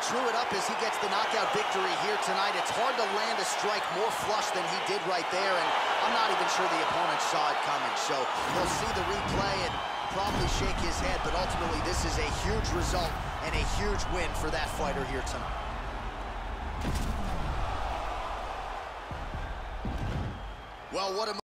drew it up as he gets the knockout victory here tonight. It's hard to land a strike more flush than he did right there, and I'm not even sure the opponent saw it coming. So we'll see the replay and probably shake his head, but ultimately this is a huge result and a huge win for that fighter here tonight. Well, what a